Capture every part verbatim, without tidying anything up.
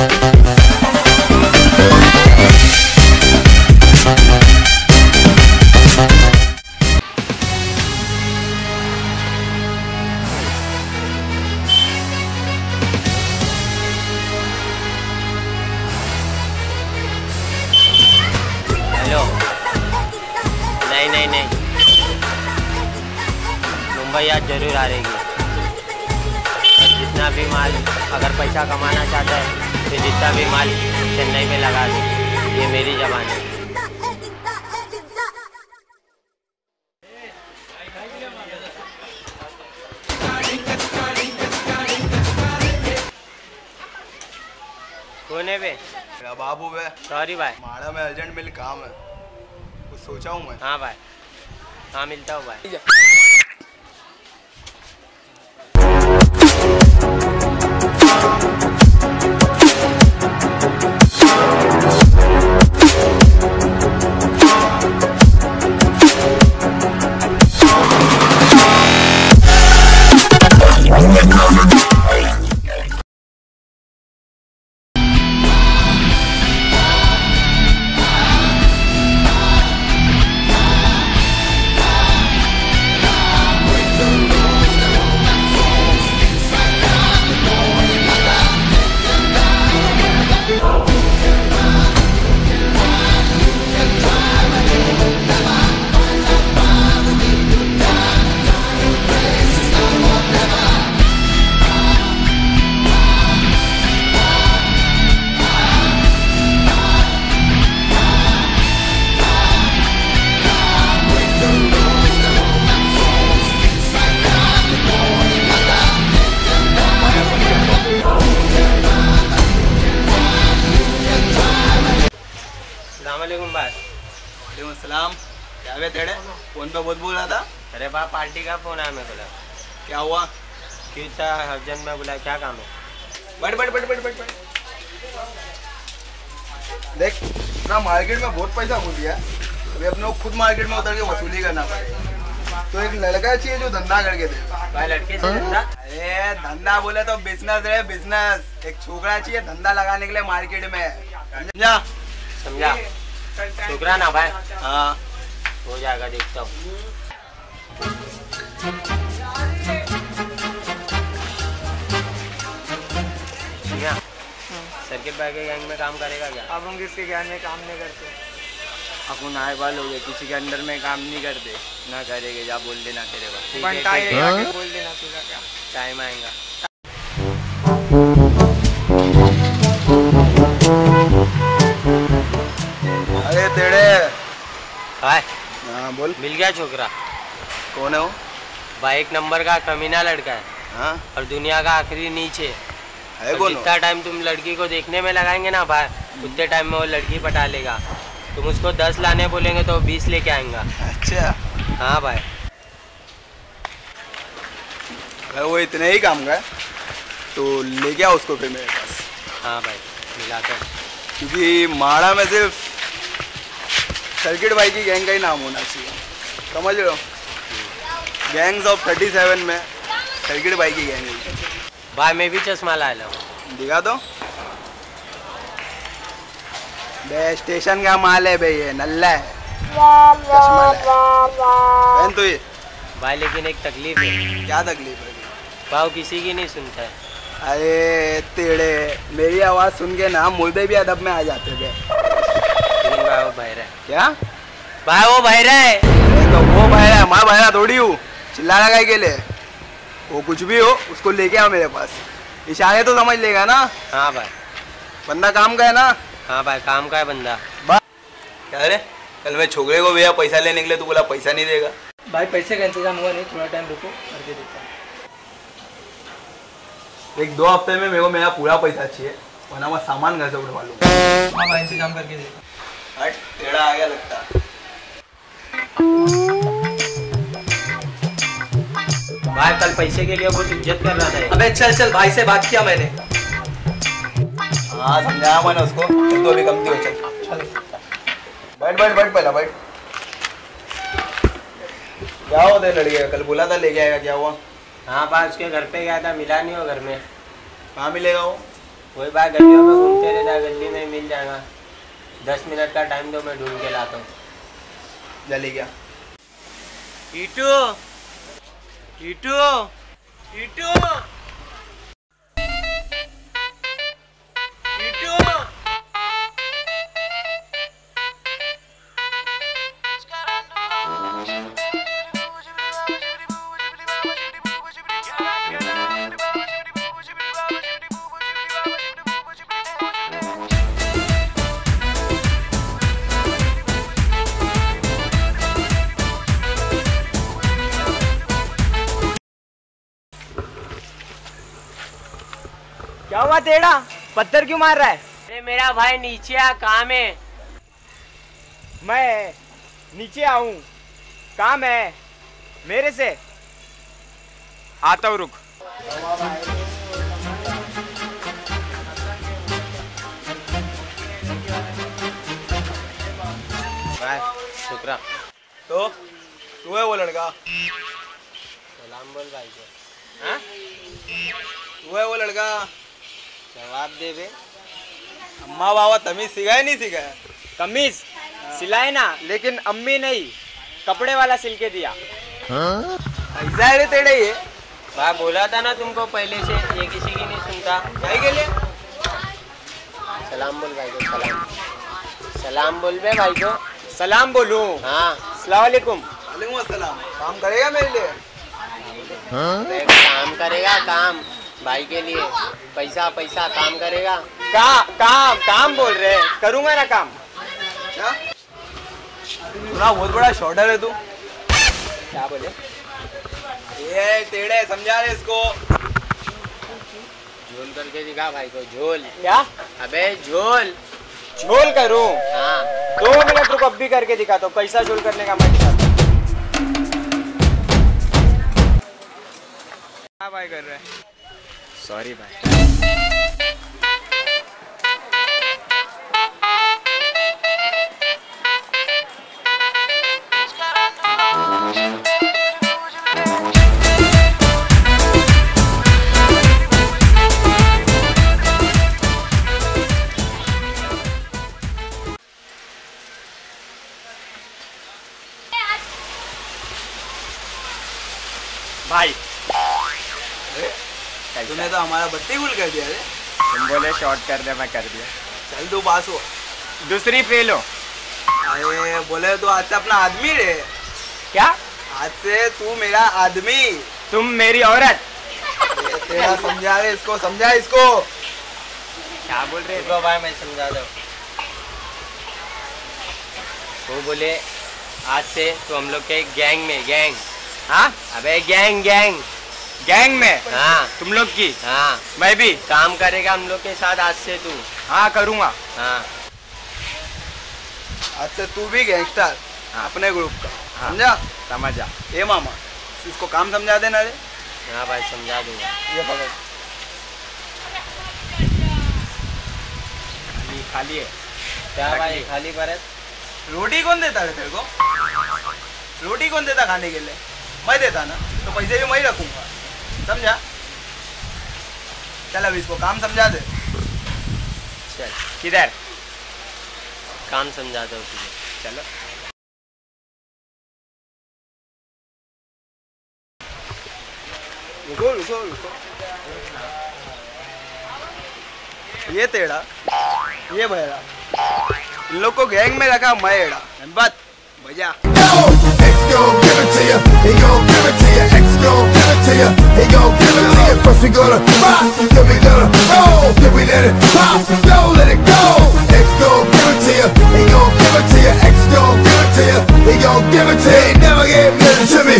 नहीं नहीं नहीं, मुंबई आज जरूर हारेगी। जितना भी माल, अगर पैसा कमाना चाहता है तो जितना भी माल चेन्नई में लगा दो, ये मेरी जबान है। कौन है बे? बाबू बे। सॉरी भाई, माड़ा में अर्जेंट मिल काम है, कुछ सोचा हूँ मैं। हाँ भाई, हाँ मिलता हूँ भाई। सलाम। क्या वे तेरे फोन पे बहुत बोल रहा था? अरे बा पार्टी का फोन आया, मैं बोला क्या हुआ? क्यों था अर्जेंट में, बोला क्या काम है? बैठ बैठ बैठ बैठ बैठ। देख ना, मार्केट में बहुत पैसा घुस गया, अभी अपने को खुद मार्केट में उतर के वसूली करना पड़ेगा। तो एक लड़का चाहिए जो धंधा करके दे। भाई लड़के से धंधा? अरे धंधा बोले तो बिजनेस है, बिजनेस। एक छोकरा चाहिए धंधा लगाने के लिए मार्केट में, समझा? समझा? छोकरा ना भाई? हाँ हो जाएगा, देखता हूँ। सर्किट भाई के गैंग में काम करेगा क्या? अब हम किसके गैंग में काम नहीं करते। अपन आए वाल हो गए, किसी के अंडर में काम नहीं करते ना करेंगे। जा बोल देना तेरे पास बोल देना सीधा, क्या टाइम आएगा। अरे तेरे हाय। हाँ बोल। मिल गया छोकरा? कौन है वो? भाई एक नंबर का कमीना लड़का है। हाँ? और दुनिया का आखिरी नीचे है। कौन? जितना टाइम तुम लड़की को देखने में लगाएंगे ना भाई, उतने टाइम में वो लड़की पटा लेगा। तुम उसको दस लाने बोलेंगे तो बीस लेके आएगा। अच्छा हाँ भाई। अगर वो इतने ही काम का है तो ले गया उसको फिर मेरे पास। हाँ भाई मिलाकर, क्योंकि माड़ा में सिर्फ सर्किट भाई की गैंग का ही नाम होना चाहिए, समझ रहे हो? गैंग्स ऑफ थर्टी सेवन में सर्किट भाई की गैंग है। भाई मैं भी चश्मा ला लूँ। दिखा दो। बे स्टेशन का माल है भाई, ये नल्ला है, चश्मा है तो ये। भाई लेकिन एक तकलीफ है। क्या तकलीफ है? भाव किसी की नहीं सुनता है। अरे तेरे, मेरी आवाज़ सुन के ना मुर्दे भी अदब में आ जाते थे। भाई वो बहरा है। क्या? भाई वो बहरा है। तो वो बहरा है, मैं बहरा थोड़ी हूँ। चिल्ला लगा के ले, वो कुछ भी हो उसको लेके आओ मेरे पास। इशारे तो समझ लेगा ना? हाँ भाई। बंदा काम का है ना? हाँ भाई काम का है बंदा। क्या रे, कल मैं छोकरे को भैया पैसा लेने के लिए, तू बोला पैसा नहीं देगा। भाई पैसे का इंतजाम हुआ नहीं, थोड़ा टाइम रुको, करके देता हूँ। एक दो हफ्ते में मेरे को मेरा पूरा पैसा चाहिए, वरना मैं सामान घर से उठवा लूँगा। हाँ भाई इंतजाम करके देता। हट, टेढ़ा आ गया लगता। भाई कल पैसे के लिए बहुत इज्जत कर रहा था। अबे चल चल, भाई से बात किया मैंने। हाँ समझाया मैंने उसको, तो अभी कमती हो। चल चल बैठ बैठ बैठ, पहला बैठ। क्या होता है लड़के? कल बोला था लेके आएगा, क्या हुआ? हाँ भाई उसके घर पे गया था, मिला नहीं हो घर में। कहाँ मिलेगा वो? वही भाई गलियों में घूमता ढूंढते रहता है, गली में मिल जाएगा। दस मिनट का टाइम दो, मैं ढूंढ के लाता हूँ। जल्दी क्या? ईटू ईटू ईटू ईटू क्या हुआ तेरा? पत्थर क्यों मार रहा है? अरे मेरा भाई नीचे आ, काम है। मैं नीचे आऊं, काम है मेरे से। आता हूँ, रुक। शुक्रा। तो तू है वो लड़का? सलाम बोल भाई को। हाँ? तू है वो लड़का? जवाब दे बे। अम्मा बाबा तमीज सिखाए नहीं सिखाए? कमीज सिलाए ना, लेकिन अम्मी नहीं, कपड़े वाला सिल के दिया। ऐसा है रे तेरे ये? भाई बोला था ना तुमको पहले से, ये किसी की नहीं सुनता। क्या के लिए? सलाम बोल भाई को, सलाम सलाम बोल बे भाई को। सलाम बोलूं? हाँ। अस्सलाम वालेकुम। वालेकुम अस्सलाम। काम करेगा मेरे लिए? हाँ? काम करेगा, काम भाई के लिए। पैसा पैसा काम करेगा। का, काम काम बोल रहे, करूंगा ना काम। क्या? सुना, बहुत बड़ा शॉर्टर है तू। क्या बोले? ये टेढ़े, समझा रहे इसको। झोल करके दिखा भाई को, झोल। क्या? अबे झोल। झोल करूं? हाँ। दो मिनट रुक, अब भी करके दिखाता हूँ। कैसा झोल करने का मैं दिखाता हूँ। क्या भाई कर रहे हैं? सॉरी भाई। भाई तूने तो हमारा बत्ती गुल कर दिया रे। तुम बोले शॉर्ट कर दे, मैं कर दिया। चल तू पास हो। दूसरी फेल हो। अरे बोले तो आज से अपना आदमी रे। क्या? आज से तू मेरा आदमी। तुम मेरी औरत। तेरा समझा रहे इसको, समझा इसको। क्या बोल रहे देखो भाई मैं समझा दो। वो बोले आज से तो हम लोग के गैंग में, गैंग। हाँ? अबे गैंग गैंग गैंग में? हाँ। तुम लोग की? हाँ। मैं भी काम करेगा हम लोग के साथ आज से तू। हाँ करूँगा। हाँ। आज से तू भी गैंगस्टर। हाँ। अपने ग्रुप का। हाँ। समझा? समझा। ए मामा, इसको काम समझा देना रे। हाँ भाई समझा दूंगा। ये पकड़। खाली खाली है। क्या भाई खाली परत? रोटी कौन देता है तेरे को? रोटी कौन देता खाने के लिए? मैं देता ना, तो पैसे भी मैं ही रखूंगा। समझा? चल अब इसको काम समझा दे। चल किधर? काम समझा दो तुझे। चलो। रुको रुको रुको। ये तेड़ा, ये बहरा, इन लोग को गैंग में रखा मैं एड़ा। बात भैया। X gon' give it to ya, he gon' give it to ya. X gon' give it to ya, he gon' give it to ya. First we gonna rock, then we gonna roll, then we let it pop, go let it go. X gon' give it to ya, he gon' give it to ya. X gon' give it to ya, he gon' give it to ya. He ain't never gave nothing to me.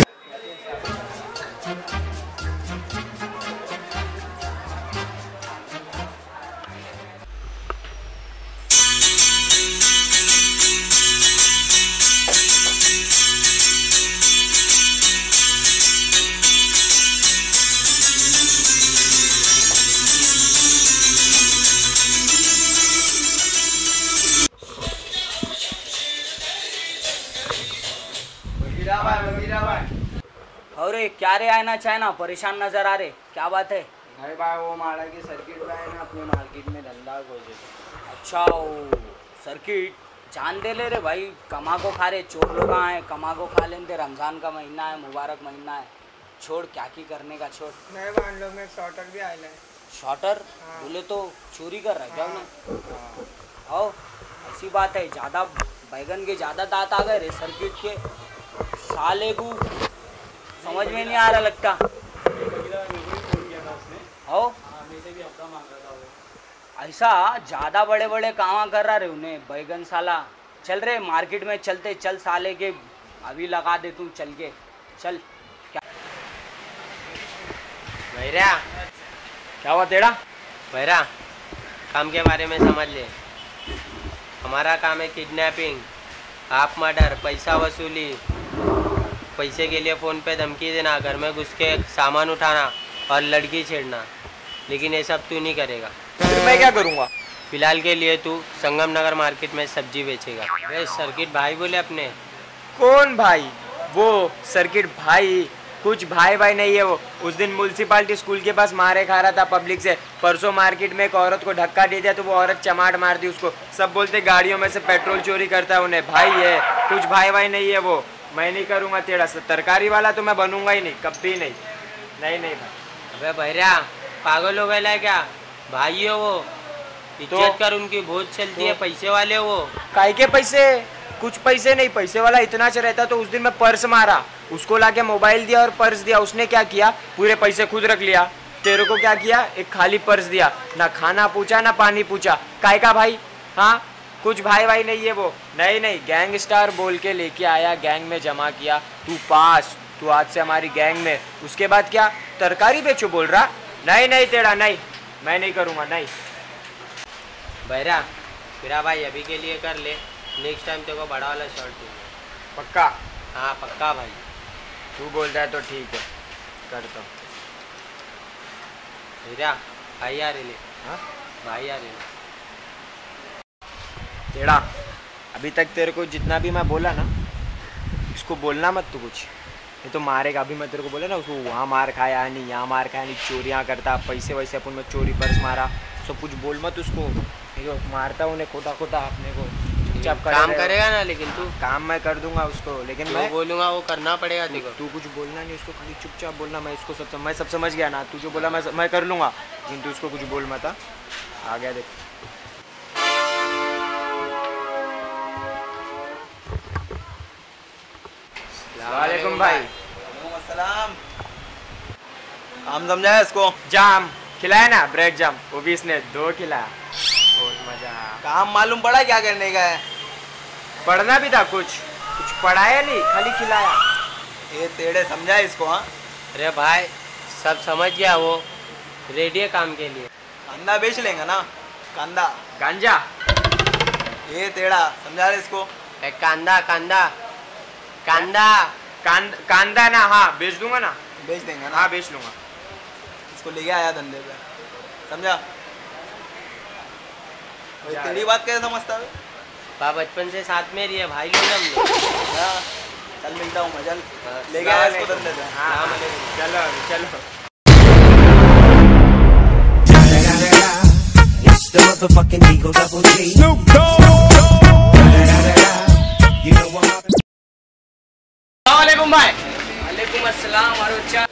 अरे क्या रे, आना चाहे ना, परेशान नजर आ रहे, क्या बात है? अरे भाई वो माड़ा के सर्किट भाई ना अपने मार्केट में धंधा खोल देते। अच्छा वो सर्किट जान दे ले रे भाई, कमा को खा रहे चोर लोग आए, कमा को खा लेते, रमज़ान का महीना है, मुबारक महीना है, छोड़ क्या की करने का छोड़। नहीं मान लो में शॉर्टर भी आए हैं। शॉर्टर हाँ। बोले तो चोरी कर रहा है क्या उन्हें? आओ ऐसी बात है, ज़्यादा बैगन के ज़्यादा दांत आ गए रे सर्किट के साले को, समझ में नहीं आ रहा लगता। आओ ऐसा ज़्यादा बड़े बड़े काम कर रहा रे उन्हें बैगन साला। चल रे मार्केट में चलते, चल साले के अभी लगा दे तू, चल के चल। क्या भैया क्या हुआ तेरा? भैया काम के बारे में समझ ले। हमारा काम है किडनैपिंग, आप मर्डर, पैसा वसूली, पैसे के लिए फ़ोन पे धमकी देना, घर में घुस के सामान उठाना और लड़की छेड़ना। लेकिन ये सब तू नहीं करेगा। फिर मैं क्या करूँगा? फिलहाल के लिए तू संगम नगर मार्केट में सब्जी बेचेगा। वे सर्किट भाई बोले अपने। कौन भाई? वो सर्किट भाई कुछ भाई भाई नहीं है वो। उस दिन म्यूनसिपालिटी स्कूल के पास मारे खा रहा था पब्लिक से। परसों मार्केट में एक औरत को धक्का दे दिया तो वो औरत चमाट मार दी उसको। सब बोलते गाड़ियों में से पेट्रोल चोरी करता है उन्हें। भाई है कुछ भाई भाई नहीं है वो। मैं नहीं करूँगा तेरा तरकारी वाला तो मैं बनूंगा ही नहीं, कभी नहीं। नहीं नहीं भाई। अबे भैया पागल हो गया क्या? भाई हो वो, इज्जत कर उनकी, बहुत चलती है, पैसे वाले वो। काहे के पैसे? कुछ पैसे नहीं, पैसे वाला इतना च रहता तो उस दिन मैं पर्स मारा, उसको लाके मोबाइल दिया और पर्स दिया। उसने क्या किया, पूरे पैसे खुद रख लिया। तेरे को क्या किया, एक खाली पर्स दिया, ना खाना पूछा ना पानी पूछा। काहे का भाई? हाँ कुछ भाई भाई नहीं है वो। नहीं नहीं गैंग स्टार बोल के लेके आया, गैंग में जमा किया, तू पास, तू आज से हमारी गैंग में। उसके बाद क्या तरकारी बेचो बोल रहा? नहीं नहीं तेरा नहीं, मैं नहीं करूँगा नहीं। भैया फिर भाई अभी के लिए कर ले, नेक्स्ट टाइम तेरे को बड़ा वाला शर्ट दूंगा। पक्का? हाँ पक्का भाई। तू बोलता है तो ठीक है, करता हूँ। भैया भाई आ रहे ले। हाँ भाई आ रहे तेरा अभी तक तेरे को जितना भी मैं बोला ना, इसको बोलना मत तू कुछ, ये तो मारेगा। अभी मैं तेरे को बोला ना उसको वहाँ मार खाया नहीं, यहाँ मार खाया नहीं, चोरियाँ करता, पैसे वैसे अपन में चोरी पर्स मारा, सब कुछ बोल मत उसको। जो मारता उन्हें खोटा खोटा अपने को चुपचाप काम करेगा ना। लेकिन तू काम मैं कर दूंगा उसको, लेकिन मैं बोलूँगा वो करना पड़ेगा देखो। तू कुछ बोलना नहीं उसको, खाली चुपचाप बोलना। मैं इसको सब मैं सब समझ गया ना, तू जो बोला मैं मैं कर लूँगा, लेकिन तू उसको कुछ बोल मत। आ गया देख। वालेकुम भाई। सलाम। काम समझाया इसको? जाम खिलाया ना, ब्रेड जाम, वो भी इसने दो खिलाया, बहुत मजा। काम मालूम पड़ा क्या करने का है? पढ़ना भी था कुछ, कुछ पढ़ाया नहीं, खाली खिलाया। ये तेरे समझा इसको? हाँ अरे भाई सब समझ गया, वो रेडी है काम के लिए। कांदा बेच लेंगे ना, कांदा गांजा। ये तेरा समझा रहे इसको? एक कांदा कांदा कांदा कांद, कांदा ना, हाँ बेच दूंगा ना। बेच देंगे ना? हाँ बेच लूंगा। इसको लेके आया धंधे पे, समझा? भाई तेरी बात कैसे समझता है? बा बचपन से साथ में रही है भाई लोग हम लोग। चल मिलता हूँ मैं, चल लेके आया इसको धंधे पे। हाँ चलो चलो। It's the motherfucking Eagle Double G. Snoop Dogg. You know what? वालेकुम भाई। वालेकुम अस्सलाम। और अच्छा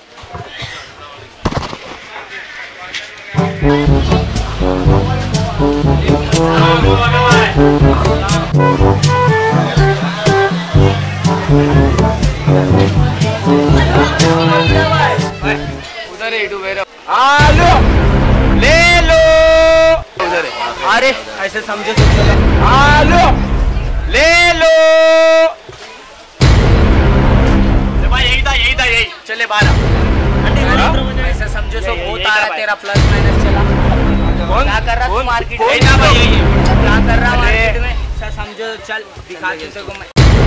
उधर ही डूबे रहो। आलो ले लो उधर है। अरे ऐसे समझो तो चलो। आलो ले लो भाई, यही था यही था यही। चले बारह ऐसे समझो सो बहुत आ रहा तेरा प्लस माइनस चला। क्या कर रहा तू मार्केट में? क्या कर रहा मार्केट में? ऐसा समझो चल दिखा तेरे को मैं।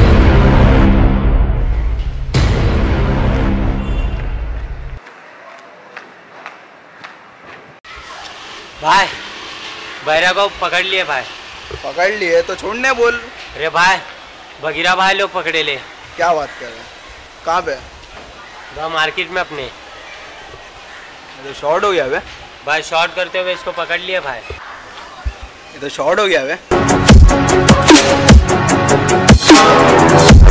भाई भैरा को पकड़ लिए भाई। पकड़ लिए तो छोड़ने बोल। अरे भाई भगीरा भाई लोग पकड़े ले। क्या बात कर रहे हैं? कहाँ पे? वहाँ मार्केट में अपने। तो शॉर्ट हो गया बे। भाई शॉर्ट करते हुए इसको पकड़ लिया भाई। ये तो शॉर्ट हो गया बे।